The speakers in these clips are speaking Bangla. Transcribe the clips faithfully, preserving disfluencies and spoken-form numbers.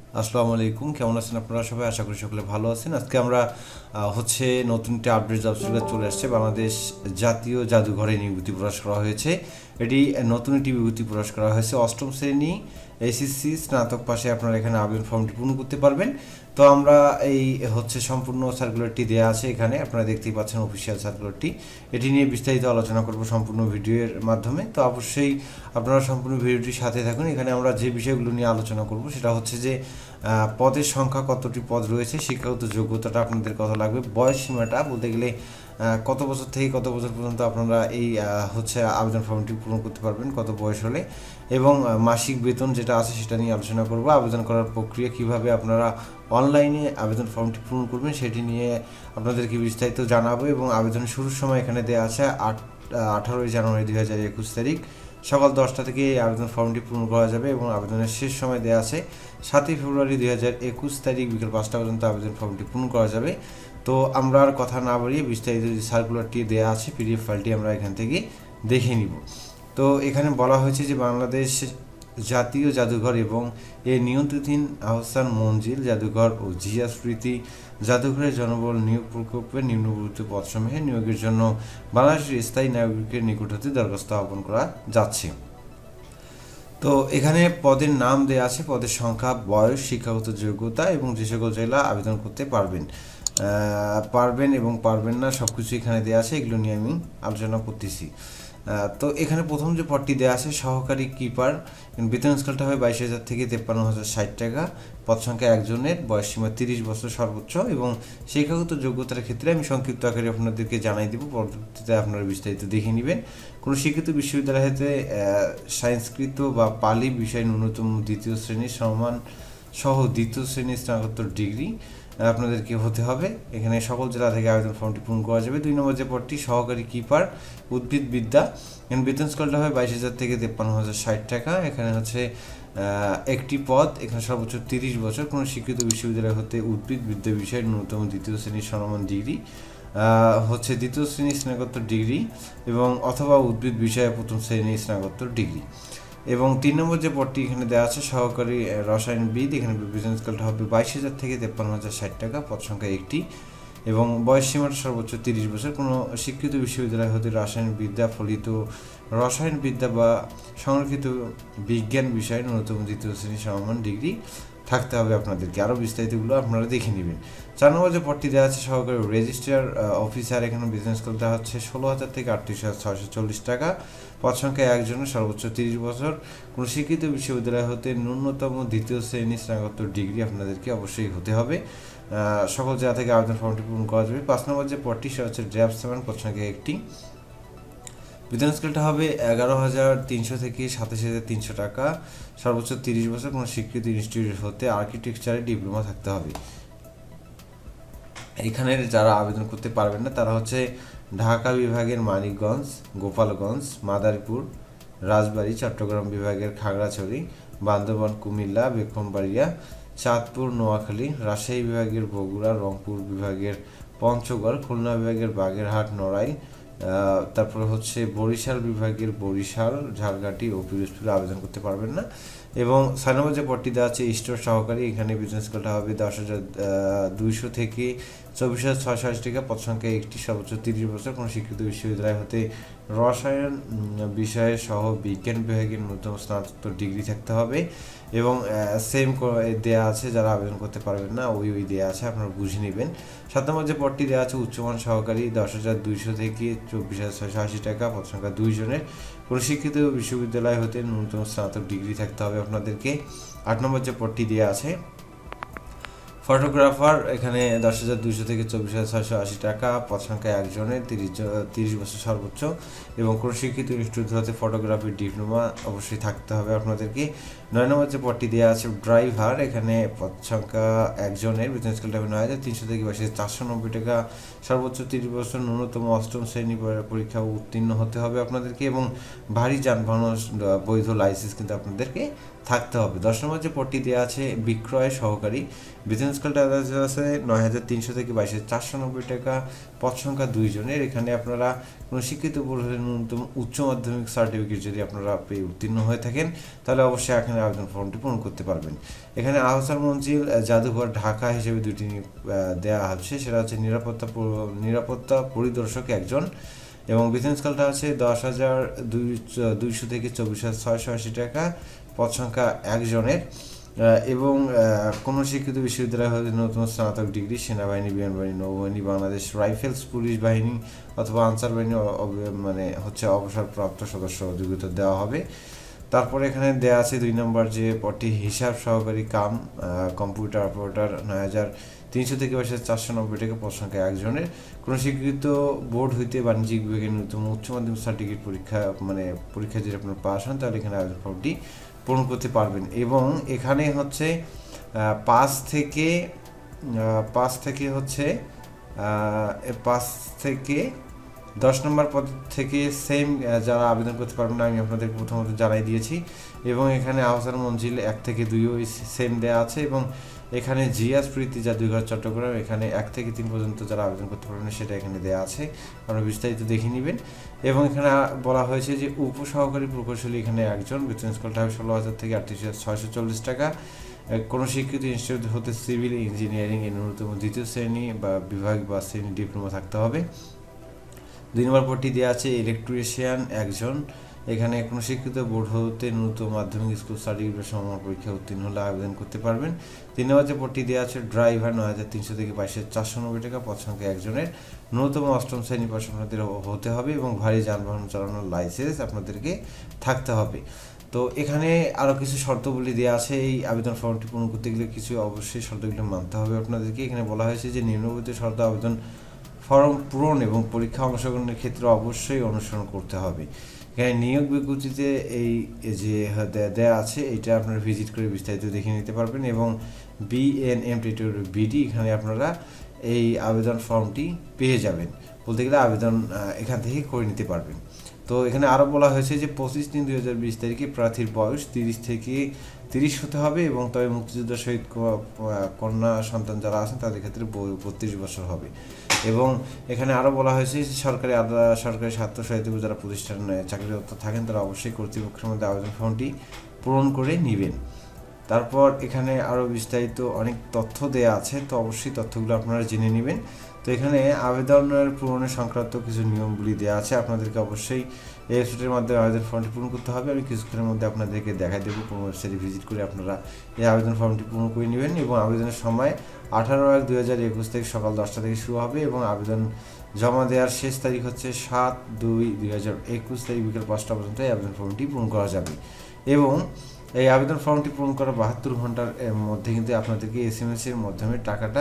আসসালামু আলাইকুম, কেমন আছেন আপনারা সবাই? আশা করি সকলে ভালো আছেন। আজকে আমরা আহ, হচ্ছে নতুন একটি আপডেট জব সিরিজ চলে আসছে। বাংলাদেশ জাতীয় জাদুঘরে নিযুক্তি প্রকাশ করা হয়েছে। এটি নতুন একটি বিজ্ঞপ্তি প্রকাশ করা হয়েছে। অষ্টম শ্রেণী এসএসসি স্নাতক পাশে আপনারা এখানে আবেদন ফর্মটি পূর্ণ করতে পারবেন। তো আমরা এই হচ্ছে সম্পূর্ণ সার্কুলারটি দেওয়া আছে এখানে, আপনারা দেখতেই পাচ্ছেন অফিসিয়াল সার্কুলারটি। এটি নিয়ে বিস্তারিত আলোচনা করব সম্পূর্ণ ভিডিওর মাধ্যমে। তো অবশ্যই আপনারা সম্পূর্ণ ভিডিওটির সাথে থাকুন। এখানে আমরা যে বিষয়গুলো নিয়ে আলোচনা করব সেটা হচ্ছে যে আহ, পদের সংখ্যা, কতটি পদ রয়েছে, শিক্ষাগত যোগ্যতাটা আপনাদের কত লাগবে, বয়স সীমাটা বলতে গেলে আহ, কত বছর থেকে কত বছর পর্যন্ত আপনারা এই আহ, হচ্ছে আবেদন ফর্মটি পূরণ করতে পারবেন, কত বয়স হলে, এবং আহ, মাসিক বেতন যেটা আছে সেটা নিয়ে আলোচনা করব। আবেদন করার প্রক্রিয়া, কিভাবে আপনারা অনলাইনে আবেদন ফর্মটি পূরণ করবেন সেটি নিয়ে আপনাদেরকে বিস্তারিত জানাবো। এবং আবেদন শুরুর সময় এখানে দেওয়া আছে আট আঠারোই জানুয়ারি দুই হাজার একুশ তারিখ সকাল দশটা থেকে এই আবেদন ফর্মটি পূরণ করা যাবে। এবং আবেদনের শেষ সময় দেওয়া আছে সাতই ফেব্রুয়ারি দুই হাজার একুশ তারিখ বিকেল পাঁচটা পর্যন্ত আবেদন ফর্মটি পূরণ করা যাবে। তো আমরা আর কথা না বাড়িয়ে বিস্তারিত যে সার্কুলারটি দেওয়া আছে পিডিএফ ফাইলটি আমরা এখান থেকে দেখে নিব। তো এখানে বলা হয়েছে যে বাংলাদেশ জাতীয় জাদুঘর এবং এর নিয়ন্ত্রণাধীন আহসান মঞ্জিল জাদুঘর ও জিয়া স্মৃতি জাদুঘরের জনবল নিয়োগ প্রকল্পের নিম্নবর্ণিত পদসমূহে নিয়োগের জন্য বাংলাদেশের স্থায়ী নাগরিকের নিকট হতে দরখাস্ত আহ্বান করা যাচ্ছে। তো এখানে পদের নাম দেওয়া আছে, পদের সংখ্যা, বয়স, শিক্ষাগত যোগ্যতা এবং যে সকল জেলা আবেদন করতে পারবেন পারবেন এবং পারবেন না সব কিছু এখানে দেওয়া আছে। এগুলো নিয়ে আমি আলোচনা করতেছি। তো এখানে প্রথম যে পদটি দেওয়া আছে সহকারী কিপার, বেতন স্কেলটা হয় বাইশ হাজার থেকে তেপ্পান্ন হাজার ষাট টাকা। পদ সংখ্যা একজনের, বয়স সীমা তিরিশ বছর সর্বোচ্চ, এবং শিক্ষাগত যোগ্যতার ক্ষেত্রে আমি সংক্ষিপ্ত আকারে আপনাদেরকে জানাই দিব, পরবর্তীতে আপনারা বিস্তারিত দেখে নেবেন। কোনো শিক্ষিত বিশ্ববিদ্যালয় হতে সংস্কৃত বা পালি বিষয় ন্যূনতম দ্বিতীয় শ্রেণীর সমান সহ দ্বিতীয় শ্রেণীর স্নাতকোত্তর ডিগ্রি আপনাদেরকে হতে হবে। এখানে সকল জেলা থেকে আবেদন ফর্মটি পূরণ করা যাবে। দুই নম্বর যে পদটি সহকারী কিপার উদ্ভিদ বিদ্যা, এখানে বেতন স্কেলটা হয় বাইশ হাজার থেকে তেপ্পান্ন হাজার ষাট টাকা। এখানে হচ্ছে একটি পদ, এখানে সর্বোচ্চ তিরিশ বছর, কোনো স্বীকৃত বিশ্ববিদ্যালয় হতে উদ্ভিদ বিদ্যা বিষয়ের ন্যূনতম দ্বিতীয় শ্রেণীর সমমান ডিগ্রি হচ্ছে দ্বিতীয় শ্রেণীর স্নাতকোত্তর ডিগ্রি এবং অথবা উদ্ভিদ বিষয়ে প্রথম শ্রেণীর স্নাতকোত্তর ডিগ্রি। এবং তিন নম্বর যে পদটি এখানে দেওয়া আছে সহকারী রসায়নবিদ, এখানে বেতন স্কেলটা হবে বাইশ হাজার থেকে তেপ্পান্ন হাজার ষাট টাকা, পদ সংখ্যা একটি, এবং বয়স সীমাটা সর্বোচ্চ তিরিশ বছর, কোনো স্বীকৃত বিশ্ববিদ্যালয় হতে রসায়নবিদ্যা ফলিত রসায়নবিদ্যা বা সংরক্ষিত বিজ্ঞান বিষয়ে ন্যূনতম দ্বিতীয় শ্রেণী সমমান ডিগ্রি থাকতে হবে আপনাদেরকে। আরও বিস্তারিতগুলো আপনারা দেখে নেবেন। চার নম্বর যে পদটি দেওয়া আছে সহকারী রেজিস্ট্রার অফিসার, এখানে বিজনেস করতে হচ্ছে ষোলো হাজার থেকে আটত্রিশ হাজার ছয়শো চল্লিশ টাকা, পদ সংখ্যা একজনের, সর্বোচ্চ তিরিশ বছর, কোনো স্বীকৃত বিশ্ববিদ্যালয় হতে ন্যূনতম দ্বিতীয় শ্রেণী স্নাতকোত্তর ডিগ্রি আপনাদেরকে অবশ্যই হতে হবে। সকল জায়গা থেকে আবেদন ফর্মটি পূরণ করা যাবে। পাঁচ নম্বর যে পদটি সেটা হচ্ছে ড্রাফটসম্যান, পদ সংখ্যা একটি, বেতন স্কেলটা হবে এগারো হাজার তিনশো থেকে সাতাশ হাজার তিনশো টাকা, সর্বোচ্চ তিরিশ বছর, কোনো স্বীকৃত ইনস্টিটিউট হতে আর্কিটেকচারে ডিপ্লোমা থাকতে হবে। এইখানের যারা আবেদন করতে পারবেন না তারা হচ্ছে ঢাকা বিভাগের মানিকগঞ্জ, গোপালগঞ্জ, মাদারীপুর, রাজবাড়ী, চট্টগ্রাম বিভাগের খাগড়াছড়ি, বান্দরবান, কুমিল্লা, বেগমবাড়িয়া, চাঁদপুর, নোয়াখালী, রাজশাহী বিভাগের বগুড়া, রংপুর বিভাগের পঞ্চগড়, খুলনা বিভাগের বাগেরহাট, নড়াইল, তারপরে হচ্ছে বরিশাল বিভাগের বরিশাল, ঝালকাঠি ও পিরোজপুরে আবেদন করতে পারবেন না। এবং ছয় নম্বর যে পদটি দেওয়া আছে স্টোর সহকারী, এখানে বিজনেস স্কেলটা হবে দশ হাজার দুইশো থেকে চব্বিশ হাজার ছয়শো আশি টাকা, পদ সংখ্যা একটি, সর্বোচ্চ তিরিশ বছর, কোনো স্বীকৃত বিশ্ববিদ্যালয় হতে রসায়ন বিষয়ে সহ বিজ্ঞান বিভাগের ন্যূনতম স্নাতকোত্তর ডিগ্রি থাকতে হবে। এবং সেম দেওয়া আছে, যারা আবেদন করতে পারবেন না ওই ওই দেওয়া আছে, আপনারা বুঝে নেবেন। সাত নম্বর যে পদটি দেওয়া আছে উচ্চমান সহকারী, দশ হাজার দুইশো থেকে চব্বিশ হাজার ছয়শো আশি টাকা, পদ সংখ্যা দুই জনের, কোনো শিক্ষিত বিশ্ববিদ্যালয় হতে ন্যূনতম স্নাতক ডিগ্রি থাকতে হবে আপনাদেরকে। আট নম্বর যে পদটি দেওয়া আছে ফটোগ্রাফার, এখানে দশ হাজার দুইশো থেকে চব্বিশ হাজার ছয়শো আশি টাকা, পদ সংখ্যা একজনের, তিরিশ তিরিশ বছর সর্বোচ্চ, এবং কোনো শিক্ষিত ইনস্টিটিউট হতে ফটোগ্রাফির ডিপ্লোমা অবশ্যই থাকতে হবে আপনাদেরকে। নয় নম্বর যে পদটি দেওয়া আছে ড্রাইভার, এখানে পদ সংখ্যা একজনের, বেতন স্কেলটা হবে নয় হাজার তিনশো থেকে বাইশ হাজার চারশো নব্বই টাকা, সর্বোচ্চ তিরিশ বছর, ন্যূনতম অষ্টম শ্রেণী পরীক্ষা উত্তীর্ণ হতে হবে আপনাদেরকে, এবং ভারী যানবাহন বৈধ লাইসেন্স কিন্তু আপনাদেরকে থাকতে হবে। দশ নম্বর যে পদটি দেওয়া আছে বিক্রয় সহকারী, বেতন স্কেলটা আছে নয় হাজার তিনশো থেকে বাইশ হাজার চারশো নব্বই টাকা, পদ সংখ্যা দুইজনের। এখানে আপনারা কোনো শিক্ষিত পরিবারের ন্যূনতম উচ্চ মাধ্যমিক সার্টিফিকেট যদি আপনারা পেয়ে উত্তীর্ণ হয়ে থাকেন তাহলে অবশ্যই এখানে আবেদন ফর্মটি পূরণ করতে পারবেন। এখানে আহসান মঞ্জিল জাদুঘর ঢাকা হিসেবে দুইটি দেওয়া হচ্ছে, সেটা হচ্ছে নিরাপত্তা নিরাপত্তা পরিদর্শক একজন, এবং বেতন স্কেলটা আছে দশ হাজার দুই দুইশো থেকে চব্বিশ হাজার ছয়শো আশি টাকা, পদ সংখ্যা একজনের। এবং কোনো শিক্ষিত বিশ্ববিদ্যালয় হতে নতুন স্নাতক ডিগ্রি, সেনাবাহিনী, বিমান বাহিনী, নৌবাহিনী, বাংলাদেশ রাইফেলস, পুলিশ বাহিনী অথবা আনসার বাহিনী মানে হচ্ছে অবসরপ্রাপ্ত সদস্য যোগ্যতা দেওয়া হবে। তারপরে এখানে দেওয়া আছে দুই নম্বর যে পদটি হিসাব সহকারী কাম কম্পিউটার অপারেটর, নয় হাজার তিনশো থেকে বাইশ হাজার চারশো নব্বই টাকা, পদ সংখ্যা একজনের। কোনো স্বীকৃত বোর্ড হইতে বাণিজ্যিক বিভাগের ন্যূনতম উচ্চ মাধ্যমিক সার্টিফিকেট পরীক্ষা মানে পরীক্ষা যদি আপনার পাস হন তাহলে এখানে আবেদন ফর্মটি পূরণ করতে পারবেন। এবং এখানে হচ্ছে পাঁচ থেকে পাঁচ থেকে হচ্ছে পাঁচ থেকে দশ নম্বর পদ থেকে সেম যারা আবেদন করতে পারবেন না আমি আপনাদের প্রথমত জানাই দিয়েছি। এবং এখানে আহসান মঞ্জিল এক থেকে দুইও সেম দেওয়া আছে। এবং এখানে জিয়াস প্রীতি জাদুঘর চট্টগ্রাম, এখানে এক থেকে তিন পর্যন্ত যারা আবেদন করতে পারবেন সেটা এখানে দেওয়া আছে, আপনারা বিস্তারিত দেখে নেবেন। এবং এখানে বলা হয়েছে যে উপসহকারী প্রকৌশলী এখানে একজন, বেতন স্কেলটা হবে ষোলো হাজার থেকে আটত্রিশ হাজার ছয়শো চল্লিশ টাকা। কোনো শিক্ষিত ইনস্টিটিউট হতে সিভিল ইঞ্জিনিয়ারিং এর ন্যূনতম দ্বিতীয় শ্রেণী বা বিভাগ বা শ্রেণী ডিপ্লোমা থাকতে হবে। দুই নম্বর পদটি দেওয়া আছে ইলেকট্রিশিয়ান একজন, এখানে কোনো শিক্ষিত বোর্ড হতে ন্যূনতম মাধ্যমিক স্কুল সার্টিফিকেট সমান পরীক্ষা উত্তীর্ণ হলে আবেদন করতে পারবেন। তিন নম্বর যে পদটি দেওয়া আছে ড্রাইভার, নয় হাজার তিনশো থেকে বাইশ হাজার চারশো নব্বই টাকা, পদ সংখ্যা একজনের। ন্যূনতম অষ্টম শ্রেণী পাস আপনাদের হতে হবে এবং ভারী যানবাহন চালানোর লাইসেন্স আপনাদেরকে থাকতে হবে। তো এখানে আরও কিছু শর্তগুলি দেওয়া আছে, এই আবেদন ফর্মটি পূরণ করতে গেলে কিছু অবশ্যই শর্তগুলি মানতে হবে আপনাদেরকে। এখানে বলা হয়েছে যে নিম্নবর্তী শর্ত আবেদন ফর্ম পূরণ এবং পরীক্ষা অংশগ্রহণের ক্ষেত্রে অবশ্যই অনুসরণ করতে হবে। এখানে নিয়োগ বিজ্ঞপ্তিতে এই যে দেওয়া আছে এটা আপনারা ভিজিট করে বিস্তারিত দেখে নিতে পারবেন। এবং বিএনএম টিউটোরিয়াল বিডি এখানে আপনারা এই আবেদন ফর্মটি পেয়ে যাবেন, বলতে গেলে আবেদন এখান থেকে করে নিতে পারবেন। তো এখানে আরও বলা হয়েছে যে পঁচিশ তিন দুই হাজার বিশ তারিখে প্রার্থীর বয়স তিরিশ থেকে তিরিশ হতে হবে এবং তবে মুক্তিযোদ্ধা শহীদ কন্যা সন্তান যারা আছেন তাদের ক্ষেত্রে বত্রিশ বছর হবে। এবং এখানে আরও বলা হয়েছে যে সরকারি আলাদা সরকারি স্বার্থসহায়িত যারা প্রতিষ্ঠানে চাকরিরত থাকেন তারা অবশ্যই কর্তৃপক্ষের মধ্যে আবেদন ফর্মটি পূরণ করে নেবেন। তারপর এখানে আরও বিস্তারিত অনেক তথ্য দেওয়া আছে, তো অবশ্যই তথ্যগুলো আপনারা জেনে নেবেন। তো এখানে আবেদনের পূরণের সংক্রান্ত কিছু নিয়মগুলি দেওয়া আছে, আপনাদেরকে অবশ্যই এই ওয়েবসাইটের মাধ্যমে আবেদন ফর্মটি পূরণ করতে হবে। আমি কিছুক্ষণের মধ্যে আপনাদেরকে দেখাই দেবো, কোনো ওয়েবসাইটে ভিজিট করে আপনারা এই আবেদন ফর্মটি পূরণ করে নেবেন। এবং আবেদনের সময় আঠারো এক দুই হাজার একুশ থেকে সকাল দশটা থেকে শুরু হবে এবং আবেদন জমা দেওয়ার শেষ তারিখ হচ্ছে সাত দুই দুই হাজার একুশ তারিখ বিকেল পাঁচটা পর্যন্ত এই আবেদন ফর্মটি পূরণ করা যাবে। এবং এই আবেদন ফর্মটি পূরণ করার বাহাত্তর ঘন্টার মধ্যে কিন্তু আপনাদেরকে এস এম এস এর মাধ্যমে টাকাটা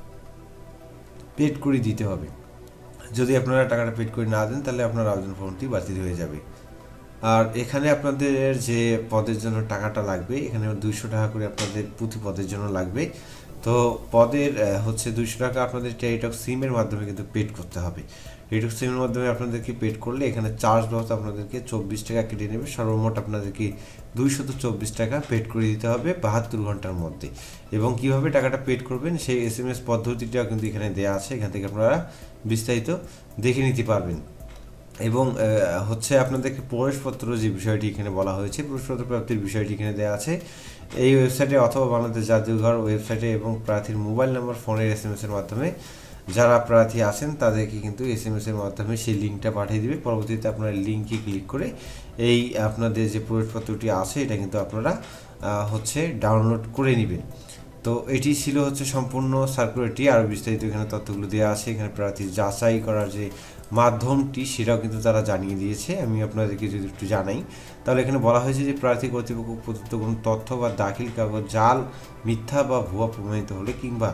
পেড করে দিতে হবে। যদি আপনারা টাকাটা পেড করে না দেন তাহলে আপনার আবেদন ফর্মটি বাতিল হয়ে যাবে। আর এখানে আপনাদের যে পদের জন্য টাকাটা লাগবে এখানে দুইশো টাকা করে আপনাদের প্রতি পদের জন্য লাগবে। তো পদের হচ্ছে দুইশো টাকা আপনাদের টেলিটক সিমের মাধ্যমে কিন্তু পেড করতে হবে। টেলিটক সিমের মাধ্যমে আপনাদেরকে পেড করলে এখানে চার্জ বাবদ আপনাদেরকে চব্বিশ টাকা কেটে নেবে, সর্বমোট আপনাদেরকে দুইশত চব্বিশ টাকা পেড করে দিতে হবে বাহাত্তর ঘন্টার মধ্যে। এবং কিভাবে টাকাটা পেড করবেন সেই এস এম এস পদ্ধতিটাও কিন্তু এখানে দেওয়া আছে, এখান থেকে আপনারা বিস্তারিত দেখে নিতে পারবেন। এবং হচ্ছে আপনাদেরকে প্রবেশপত্র যে বিষয়টি এখানে বলা হয়েছে, প্রবেশপত্র প্রাপ্তির বিষয়টি এখানে দেওয়া আছে এই ওয়েবসাইটে অথবা বাংলাদেশ জাদুঘর ওয়েবসাইটে এবং প্রার্থীর মোবাইল নাম্বার ফোনের এস এম এস এর মাধ্যমে যারা প্রার্থী আছেন তাদেরকে কিন্তু এস এম এস এর মাধ্যমে সেই লিঙ্কটা পাঠিয়ে দিবে। পরবর্তীতে আপনারা লিঙ্কে ক্লিক করে এই আপনাদের যে প্রবেশপত্রটি আছে এটা কিন্তু আপনারা হচ্ছে ডাউনলোড করে নেবেন। তো এটি ছিল হচ্ছে সম্পূর্ণ সার্কুলারটি, আর বিস্তারিত এখানে তথ্যগুলো দেওয়া আছে। এখানে প্রার্থী যাচাই করার যে মাধ্যমটি সেটাও কিন্তু তারা জানিয়ে দিয়েছে, আমি আপনাদেরকে যদি একটু জানাই তাহলে এখানে বলা হয়েছে যে প্রার্থী কর্তৃপক্ষ প্রদত্ত কোনো তথ্য বা দাখিল কাগজ জাল, মিথ্যা বা ভুয়া প্রমাণিত হলে কিংবা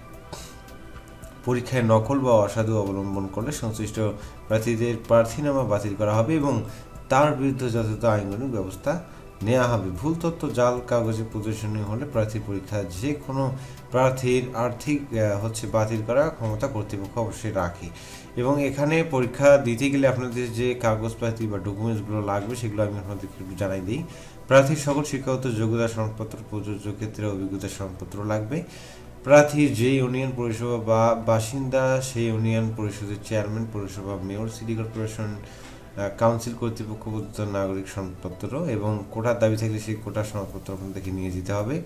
পরীক্ষায় নকল বা অসাধু অবলম্বন করলে সংশ্লিষ্ট প্রার্থীদের প্রার্থীনামা বাতিল করা হবে এবং তার বিরুদ্ধে যথাযথ আইনানুগ ব্যবস্থা নেওয়া হবে। ভুল তথ্য জাল কাগজে প্রদর্শনী হলে প্রার্থী পরীক্ষা যে কোনো প্রার্থীর আর্থিক হচ্ছে বাতিল করার ক্ষমতা কর্তৃপক্ষ অবশ্যই রাখে। এবং এখানে পরীক্ষা দিতে গেলে আপনাদের যে কাগজপাতি বা ডকুমেন্টসগুলো লাগবে সেগুলো আমি আপনাদেরকে একটু জানাই দিই। প্রার্থীর সকল শিক্ষাগত যোগ্যতা সনদপত্র প্রযোজ্য ক্ষেত্রে অভিজ্ঞতা সনদপত্র লাগবে। প্রার্থী যে ইউনিয়ন পরিষেবা বা বাসিন্দা সেই ইউনিয়ন পরিষদের চেয়ারম্যান, পৌরসভা মেয়র, সিটি কর্পোরেশন, কাউন্সিল কর্তৃপক্ষ প্রদত্ত নাগরিক সনদপত্র এবং কোটার দাবি থাকলে সেই কোটার সনদপত্র আপনাদেরকে নিয়ে যেতে হবে।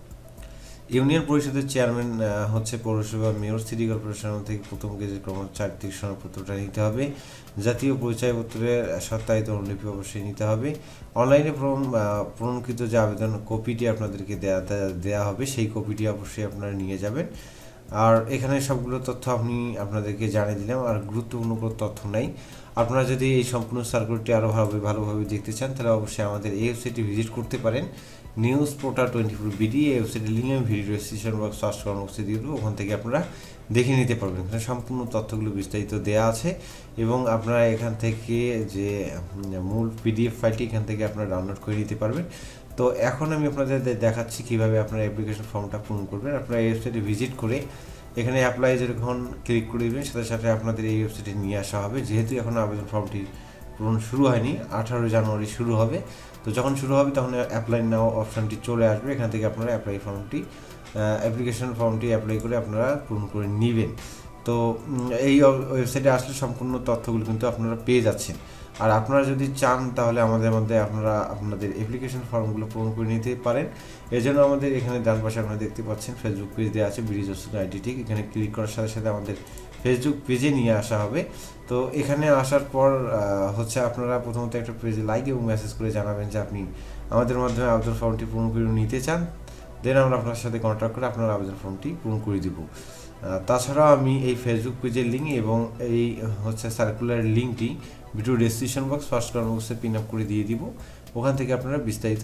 ইউনিয়ন পরিষদের চেয়ারম্যান হচ্ছে পৌরসভা মেয়র, সিটি কর্পোরেশন থেকে প্রথম গেজেট ক্রম চারিত্রিক সনদপত্রটা নিতে হবে। জাতীয় পরিচয়পত্রের সত্যায়িত অনুলিপি অবশ্যই নিতে হবে। অনলাইনে প্রমাণকৃত যে আবেদন কপিটি আপনাদেরকে দেয়া দেওয়া হবে সেই কপিটি অবশ্যই আপনারা নিয়ে যাবেন। আর এখানে সবগুলো তথ্য আপনি আপনাদেরকে জানিয়ে দিলাম, আর গুরুত্বপূর্ণ কোনো তথ্য নাই। আপনারা যদি এই সম্পূর্ণ সার্কুলারটি আরও ভালোভাবে ভালোভাবে দেখতে চান তাহলে অবশ্যই আমাদের এই ওয়েবসাইটটি ভিজিট করতে পারেন। News portal twenty four BD এই ওয়েবসাইটের লিঙ্ক আমি ভিডিও ডিসক্রিপশন বক্স সার্চ করার বক্সে দিয়ে দেবো, ওখান থেকে আপনারা দেখে নিতে পারবেন। এখানে সম্পূর্ণ তথ্যগুলো বিস্তারিত দেওয়া আছে এবং আপনারা এখান থেকে যে মূল পিডিএফ ফাইলটি এখান থেকে আপনারা ডাউনলোড করে নিতে পারবেন। তো এখন আমি আপনাদের দেখাচ্ছি কীভাবে আপনারা অ্যাপ্লিকেশন ফর্মটা পূরণ করবেন। আপনারা এই ওয়েবসাইটে ভিজিট করে এখানে অ্যাপ্লাই যখন ক্লিক করে দেবেন সাথে সাথে আপনাদের এই ওয়েবসাইটে নিয়ে আসা হবে। যেহেতু এখন আবেদন ফর্মটি পূরণ শুরু হয়নি, আঠারোই জানুয়ারি শুরু হবে, তো যখন শুরু হবে তখন অ্যাপ্লাই নাও অপশানটি চলে আসবে। এখান থেকে আপনারা অ্যাপ্লাই ফর্মটি অ্যাপ্লিকেশন ফর্মটি অ্যাপ্লাই করে আপনারা পূরণ করে নেবেন। তো এই ওয়েবসাইটে আসলে সম্পূর্ণ তথ্যগুলো কিন্তু আপনারা পেয়ে যাচ্ছেন। আর আপনারা যদি চান তাহলে আমাদের মধ্যে আপনারা আপনাদের অ্যাপ্লিকেশন ফর্মগুলো পূরণ করে নিতে পারেন। এই জন্য আমাদের এখানে ডান পাশে আপনারা দেখতে পাচ্ছেন ফেসবুক পেজ দেওয়া আছে ব্রিজ হোসেন আইডি ঠিক, এখানে ক্লিক করার সাথে সাথে আমাদের ফেসবুক পেজে নিয়ে আসা হবে। তো এখানে আসার পর হচ্ছে আপনারা প্রথমত একটা পেজে লাইক এবং মেসেজ করে জানাবেন যে আপনি আমাদের মাধ্যমে আবেদন ফর্মটি পূরণ করে নিতে চান, দেন আমরা আপনার সাথে কন্ট্যাক্ট করে আপনার আবেদন ফর্মটি পূরণ করে দিব। তাছাড়াও আমি এই ফেসবুক পেজের লিঙ্ক এবং এই হচ্ছে সার্কুলার লিঙ্কটি video description box first comment বক্সে পিন আপ করে দিয়ে দিব, ওখান থেকে আপনারা বিস্তারিত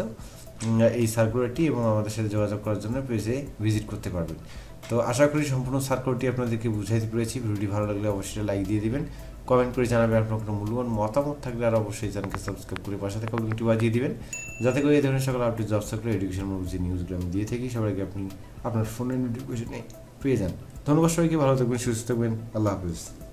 এই সার্কুলারটি এবং আমাদের সাথে যোগাযোগ করার জন্য পেজে ভিজিট করতে পারবেন। তো আশা করি সম্পূর্ণ সার্কুলারটি আপনাদেরকে বুঝাইতে পেরেছি। ভিডিওটি ভালো লাগলে অবশ্যই লাইক দিয়ে দিবেন, কমেন্ট করে জানাবেন আপনার কোনো মূল্যবান মতামত থাকলে, আর অবশ্যই চ্যানেলকে সাবস্ক্রাইব করে পাশে থাকা লিঙ্কটি বাজিয়ে দিবেন যাতে করে এই ধরনের সকল আপডেট জব সার্কুলার এডুকেশন মূলক যে নিউজগুলো আমি দিয়ে থাকি সবাইকে আপনি আপনার ফোনের নোটিফিকেশনে পেয়ে যান। ধন্যবাদ সবাইকে, ভালো থাকবেন, সুস্থ থাকবেন, আল্লাহ হাফিজ।